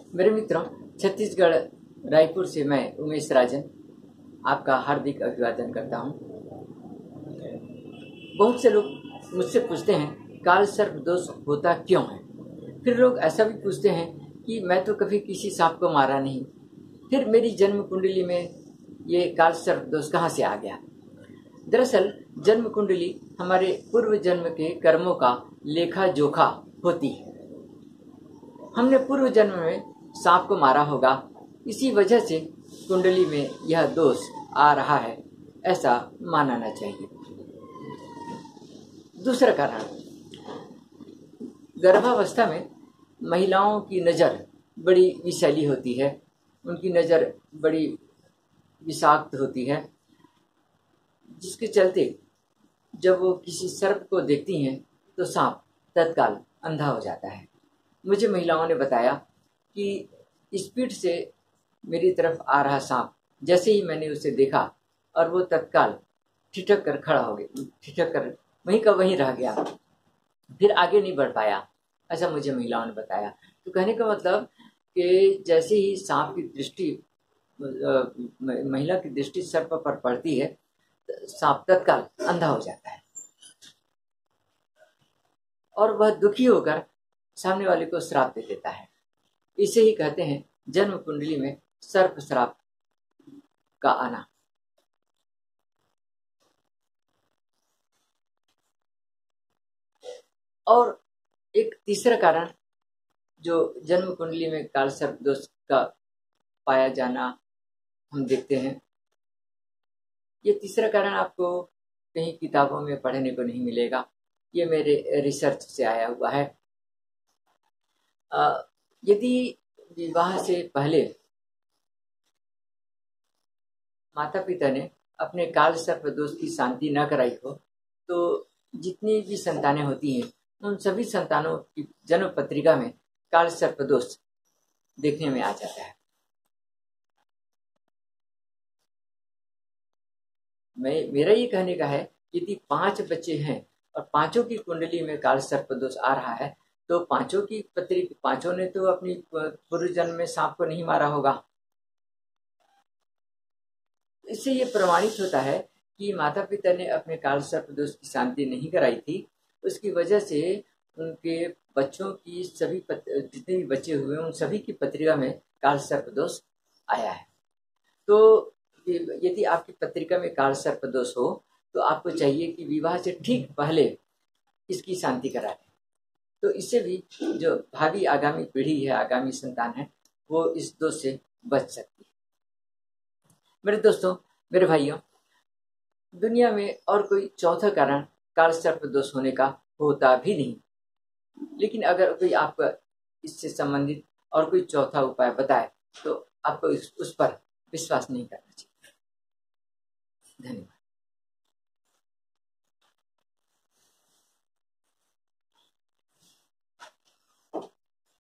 मेरे मित्रों, छत्तीसगढ़ रायपुर से मैं उमेश राजन आपका हार्दिक अभिवादन करता हूं। बहुत से लोग मुझसे पूछते हैं काल सर्प दोष होता क्यों है। फिर लोग ऐसा भी पूछते हैं कि मैं तो कभी किसी सांप को मारा नहीं, फिर मेरी जन्म कुंडली में ये काल सर्प दोष कहाँ से आ गया। दरअसल जन्म कुंडली हमारे पूर्व जन्म के कर्मों का लेखा जोखा होती है। हमने पूर्व जन्म में सांप को मारा होगा, इसी वजह से कुंडली में यह दोष आ रहा है, ऐसा मानना चाहिए। दूसरा कारण, गर्भावस्था में महिलाओं की नज़र बड़ी विषैली होती है, उनकी नज़र बड़ी विषाक्त होती है, जिसके चलते जब वो किसी सर्प को देखती हैं तो सांप तत्काल अंधा हो जाता है। मुझे महिलाओं ने बताया कि स्पीड से मेरी तरफ आ रहा सांप, जैसे ही मैंने उसे देखा और वो तत्काल ठिठक कर खड़ा हो गया, ठिठक कर वहीं का वहीं रह गया, फिर आगे नहीं बढ़ पाया। ऐसा मुझे महिलाओं ने बताया। तो कहने का मतलब कि जैसे ही सांप की दृष्टि, महिला की दृष्टि सर्प पर पड़ती है, सांप तत्काल अंधा हो जाता है और वह दुखी होकर सामने वाले को श्राप दे देता है। इसे ही कहते हैं जन्म कुंडली में सर्प श्राप का आना। और एक तीसरा कारण जो जन्म कुंडली में काल सर्प दोष का पाया जाना हम देखते हैं, ये तीसरा कारण आपको कहीं किताबों में पढ़ने को नहीं मिलेगा, ये मेरे रिसर्च से आया हुआ है। यदि विवाह से पहले माता पिता ने अपने काल सर्प दोष की शांति न कराई हो, तो जितनी भी संतानें होती हैं उन सभी संतानों की जन्म पत्रिका में काल सर्प दोष देखने में आ जाता है। मेरा ये कहने का है, यदि 5 बच्चे हैं और पांचों की कुंडली में काल सर्प दोष आ रहा है, तो पांचों ने तो अपनी पूर्व जन्म में सांप को नहीं मारा होगा। इससे ये प्रमाणित होता है कि माता पिता ने अपने काल सर्प दोष की शांति नहीं कराई थी, उसकी वजह से उनके बच्चों की जितने भी बच्चे हुए उन सभी की पत्रिका में काल सर्प दोष आया है। तो यदि आपकी पत्रिका में काल सर्प दोष हो तो आपको चाहिए कि विवाह से ठीक पहले इसकी शांति करा लें। तो इससे भी जो भावी आगामी पीढ़ी है, आगामी संतान है, वो इस दोष से बच सकती है। मेरे दोस्तों, मेरे भाइयों, दुनिया में और कोई चौथा कारण काल सर्प दोष होने का होता भी नहीं, लेकिन अगर कोई आपका इससे संबंधित और कोई चौथा उपाय बताए तो आपको उस पर विश्वास नहीं करना चाहिए। धन्यवाद।